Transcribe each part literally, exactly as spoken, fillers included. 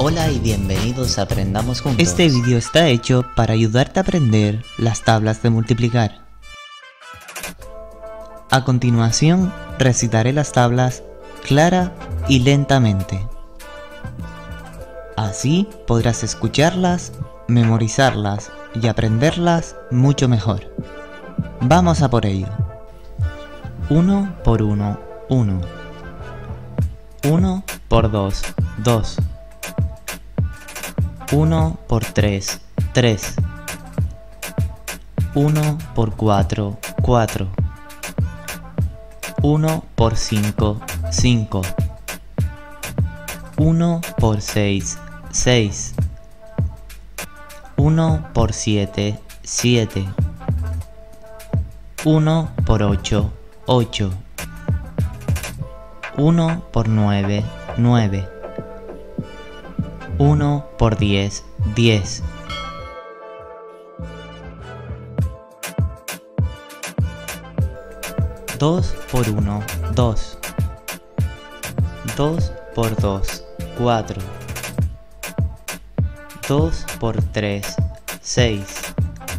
Hola y bienvenidos a Aprendamos Juntos. Este vídeo está hecho para ayudarte a aprender las tablas de multiplicar. A continuación, recitaré las tablas clara y lentamente. Así podrás escucharlas, memorizarlas y aprenderlas mucho mejor. Vamos a por ello. uno por uno, uno. uno por dos, dos. uno por tres, tres. uno por cuatro, cuatro. uno por cinco, cinco. uno por seis, seis. uno por siete, siete. uno por ocho, ocho. uno por nueve, nueve. uno por diez, diez. dos por uno, dos. dos por dos, cuatro. dos por tres, seis.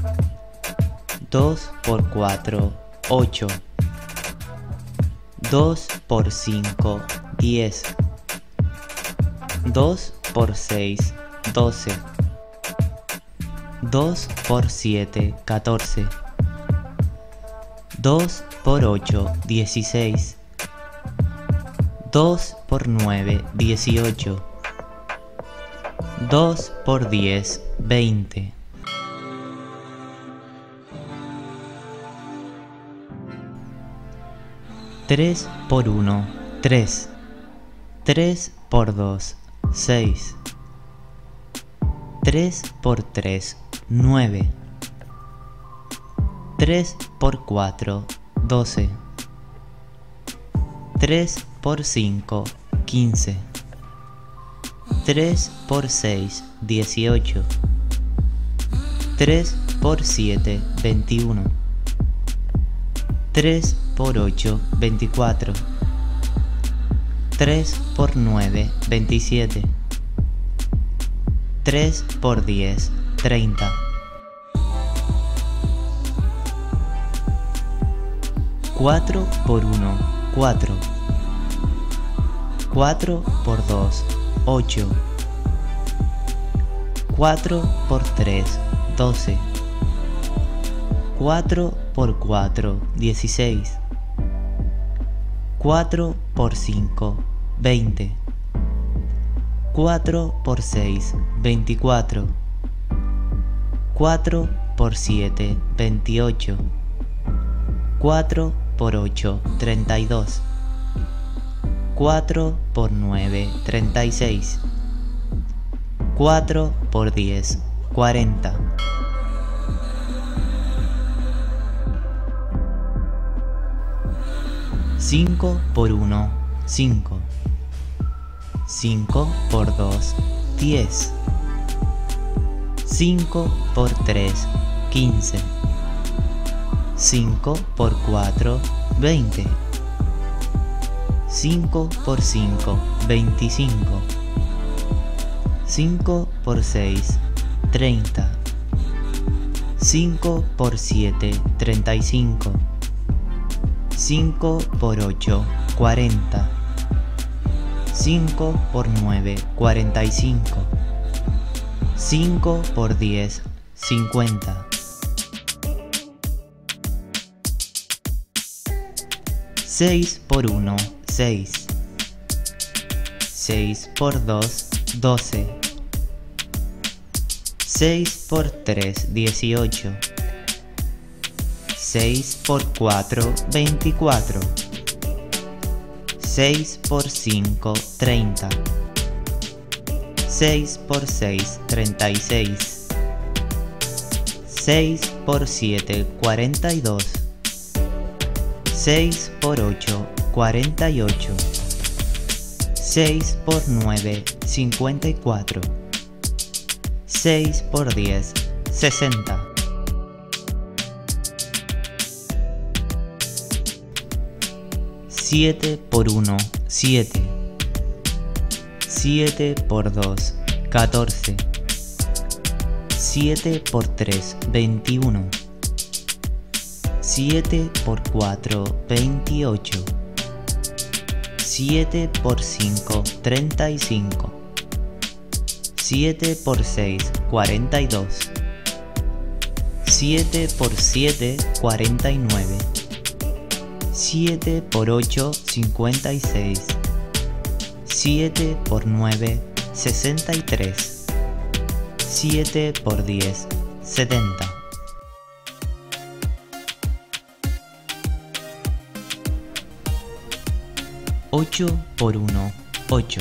dos por cuatro, ocho. dos por cinco, diez. dos por seis, doce. dos por siete, catorce. dos por ocho, dieciséis. dos por nueve, dieciocho. dos por diez, veinte. tres por uno, tres. tres por dos, seis. tres por tres, nueve. tres por cuatro, doce. tres por cinco, quince. tres por seis, dieciocho. tres por siete, veintiuno. tres por ocho, veinticuatro. tres por nueve, veintisiete. tres por diez, treinta. cuatro por uno, cuatro. cuatro por dos, ocho. cuatro por tres, doce. cuatro por cuatro, dieciséis. cuatro por cinco, veinte. cuatro por seis, veinticuatro. cuatro por siete, veintiocho. cuatro por ocho, treinta y dos. cuatro por nueve, treinta y seis. cuatro por diez, cuarenta. cinco por uno, cinco. cinco por dos, diez. cinco por tres, quince. cinco por cuatro, veinte. cinco por cinco, veinticinco. cinco por seis, treinta. cinco por siete, treinta y cinco. cinco por ocho, cuarenta. cinco por nueve, cuarenta y cinco. cinco por diez, cincuenta. seis por uno, seis. seis por dos, doce. seis por tres, dieciocho. seis por cuatro, veinticuatro. seis por cinco, treinta. seis por seis, treinta y seis. seis por siete, cuarenta y dos. seis por ocho, cuarenta y ocho. seis por nueve, cincuenta y cuatro. seis por diez, sesenta. siete por uno, siete. siete por dos, catorce. siete por tres, veintiuno. siete por cuatro, veintiocho. siete por cinco, treinta y cinco. siete por seis, cuarenta y dos. siete por siete, cuarenta y nueve. siete por ocho, cincuenta y seis. siete por nueve, sesenta y tres. siete por diez, setenta. ocho por uno, ocho.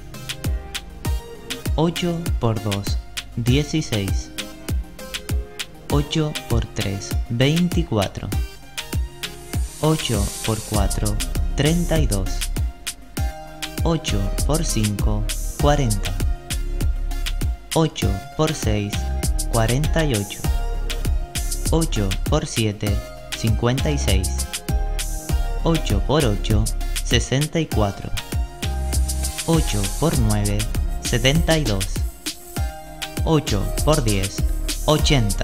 ocho por dos, dieciséis. ocho por tres, veinticuatro. ocho por cuatro, treinta y dos. ocho por cinco, cuarenta. ocho por seis, cuarenta y ocho. ocho por siete, cincuenta y seis. ocho por ocho, sesenta y cuatro. ocho por nueve, setenta y dos. ocho por diez, ochenta.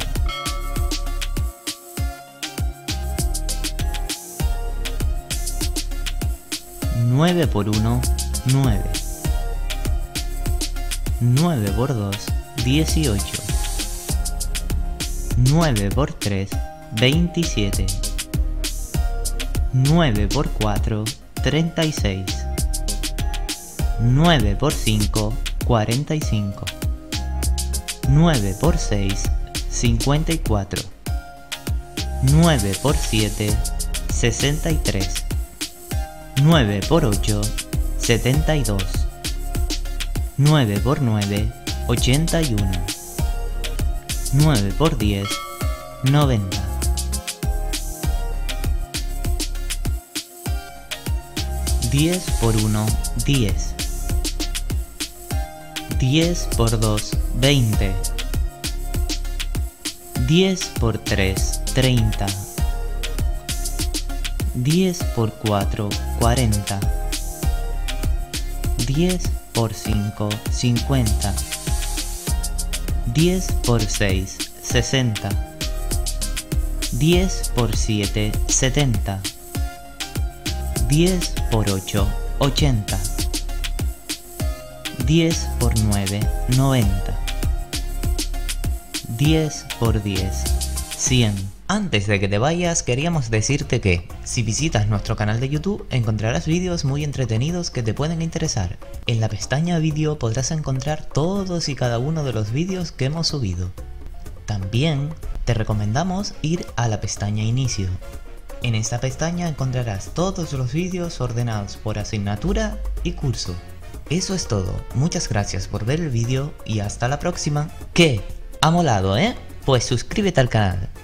nueve por uno, nueve. nueve por dos, dieciocho. nueve por tres, veintisiete. nueve por cuatro, treinta y seis. nueve por cinco, cuarenta y cinco. nueve por seis, cincuenta y cuatro. nueve por siete, sesenta y tres. nueve por ocho, setenta y dos. nueve por nueve, ochenta y uno. nueve por diez, noventa. diez por uno, diez. diez por dos, veinte. diez por tres, treinta. diez por cuatro, cuarenta. diez por cinco, cincuenta. diez por seis, sesenta. diez por siete, setenta. diez por ocho, ochenta. diez por nueve, noventa. diez por diez, cien. Antes de que te vayas, queríamos decirte que, si visitas nuestro canal de YouTube, encontrarás vídeos muy entretenidos que te pueden interesar. En la pestaña vídeo podrás encontrar todos y cada uno de los vídeos que hemos subido. También te recomendamos ir a la pestaña inicio. En esta pestaña encontrarás todos los vídeos ordenados por asignatura y curso. Eso es todo, muchas gracias por ver el vídeo y hasta la próxima. ¿Qué? ¿Ha molado, eh? Pues suscríbete al canal.